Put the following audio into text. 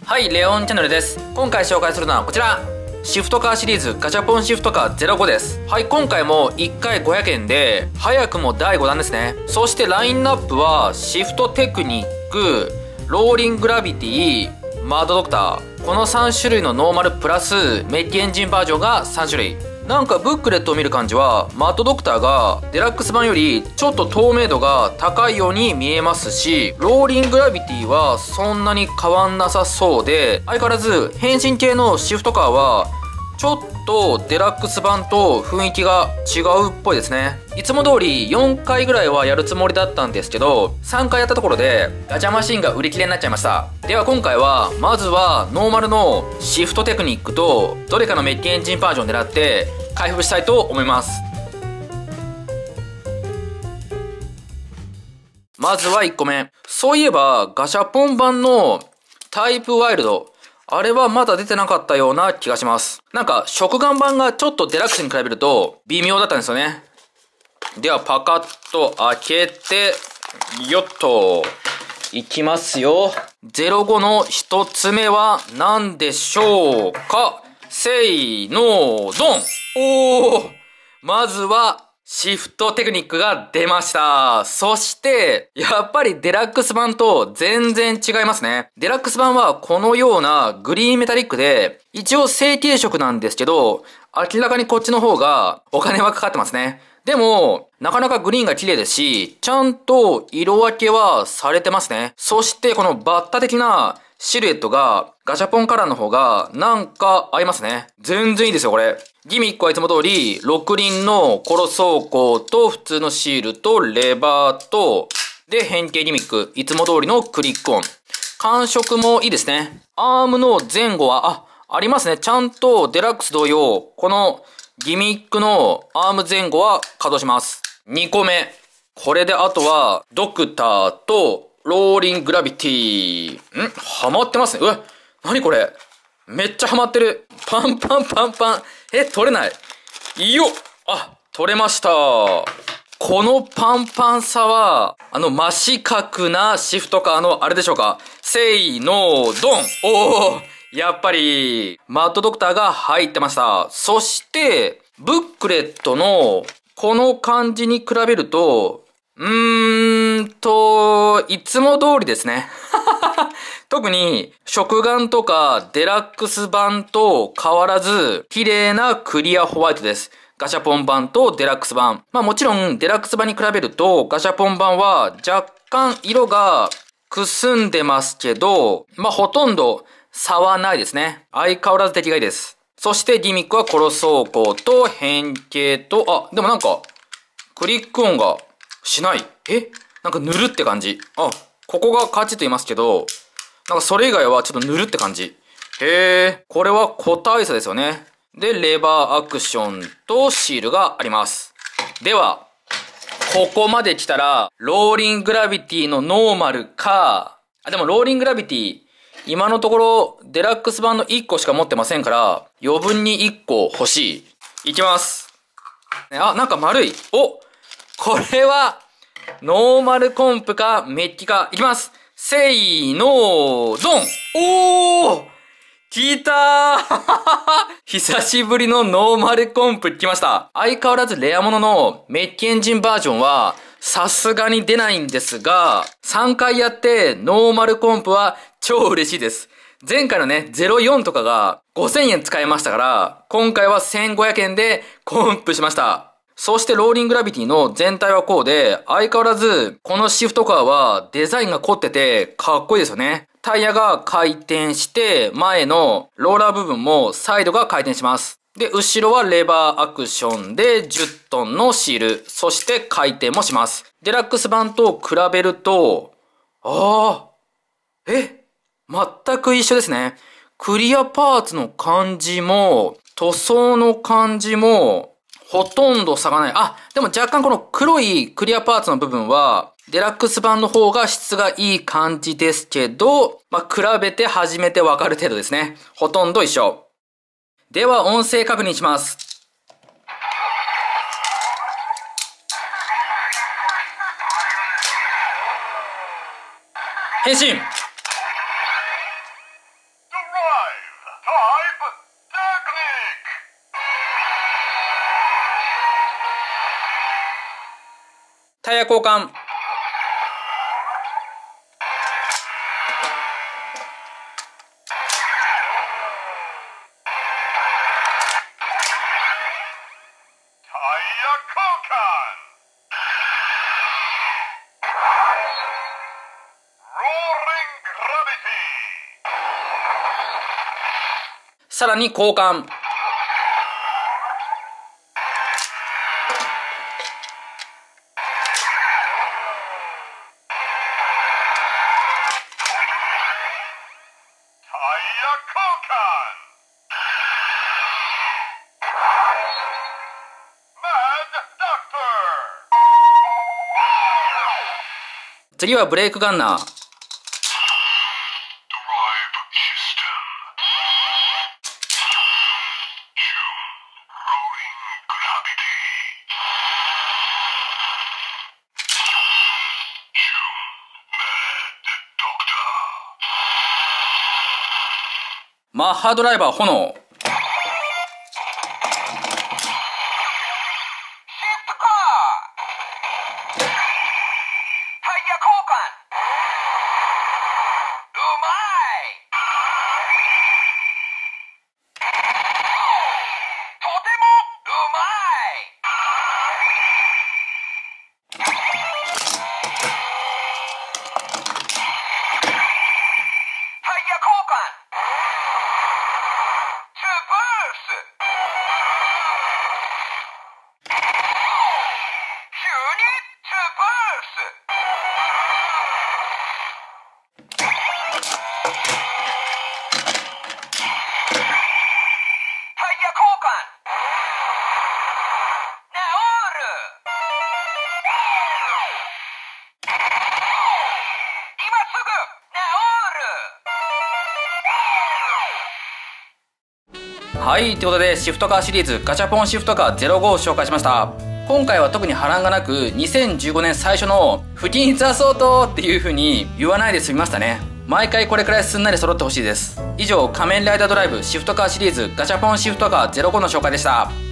はい、レオンチャンネルです。今回紹介するのはこちら。シフトカーシリーズガチャポンシフトカー05です。はい、今回も1回500円で、早くも第5弾ですね。そしてラインナップは、シフトテクニック、ローリングラビティ、マードドクター。この3種類のノーマルプラス、メッキエンジンバージョンが3種類。なんかブックレットを見る感じは、マッドドクターがデラックス版よりちょっと透明度が高いように見えますし、ローリングラビティはそんなに変わんなさそうで、相変わらず変身系のシフトカーはちょっとデラックス版と雰囲気が違うっぽいですね。いつも通り4回ぐらいはやるつもりだったんですけど、3回やったところでガチャマシンが売り切れになっちゃいました。では今回はまずはノーマルのシフトテクニックとどれかのメッキエンジンバージョンを狙って開封したいと思います。まずは1個目。そういえばガシャポン版のタイプワイルド、あれはまだ出てなかったような気がします。なんか、食玩版がちょっとデラックスに比べると微妙だったんですよね。では、パカッと開けて、よっと、いきますよ。05の一つ目は何でしょうか？せーの、ドン！おー！まずは、シフトテクニックが出ました。そして、やっぱりデラックス版と全然違いますね。デラックス版はこのようなグリーンメタリックで、一応成型色なんですけど、明らかにこっちの方がお金はかかってますね。でも、なかなかグリーンが綺麗ですし、ちゃんと色分けはされてますね。そしてこのバッタ的なシルエットがガシャポンカラーの方がなんか合いますね。全然いいですよ、これ。ギミックはいつも通り、6輪のコロ走行と普通のシールとレバーと、で、変形ギミック。いつも通りのクリックオン。感触もいいですね。アームの前後は、ありますね。ちゃんとデラックス同様、このギミックのアーム前後は稼働します。2個目。これであとは、ドクターとローリングラビティ。ハマってますね。うわ、何これ。めっちゃハマってる。パンパンパンパン。取れない。よっ！取れました。このパンパンさは、真四角なシフトカーのあれでしょうか？せーの、ドン！おー！やっぱり、マッドドクターが入ってました。そして、ブックレットの、この感じに比べると、いつも通りですね。特に、食玩とかデラックス版と変わらず、綺麗なクリアホワイトです。ガシャポン版とデラックス版。もちろん、デラックス版に比べると、ガシャポン版は若干色がくすんでますけど、ほとんど差はないですね。相変わらず出来がいいです。そしてギミックはコロ走行と変形と、でもなんか、クリック音がしない。なんか塗るって感じ。ここがカチッと言いますけど、なんかそれ以外はちょっと塗るって感じ。これは個体差ですよね。で、レバーアクションとシールがあります。では、ここまで来たら、ローリングラビティのノーマルか、でもローリングラビティ、今のところデラックス版の1個しか持ってませんから、余分に1個欲しい。いきます。なんか丸い。これは、ノーマルコンプかメッキか。いきます。せーのドン！来たー久しぶりのノーマルコンプ来ました。相変わらずレアもののメッキエンジンバージョンはさすがに出ないんですが、3回やってノーマルコンプは超嬉しいです。前回のね、04とかが5000円使えましたから、今回は1500円でコンプしました。そしてローリングラビティの全体はこうで、相変わらずこのシフトカーはデザインが凝っててかっこいいですよね。タイヤが回転して、前のローラー部分もサイドが回転します。で、後ろはレバーアクションで10トンのシール、そして回転もします。デラックス版と比べると、全く一緒ですね。クリアパーツの感じも、塗装の感じも、ほとんど差がない。でも若干この黒いクリアパーツの部分は、デラックス版の方が質がいい感じですけど、比べて初めてわかる程度ですね。ほとんど一緒。では音声確認します。変身！ タイヤ交換。さらに交換。次はブレークガンナー。マッハドライバー炎。はい、ということでシフトカーシリーズガチャポンシフトカー05を紹介しました。今回は特に波乱がなく2015年最初の不均一アソートっていう風に言わないで済みましたね。毎回これくらいすんなり揃ってほしいです。以上、仮面ライダードライブシフトカーシリーズガチャポンシフトカー05の紹介でした。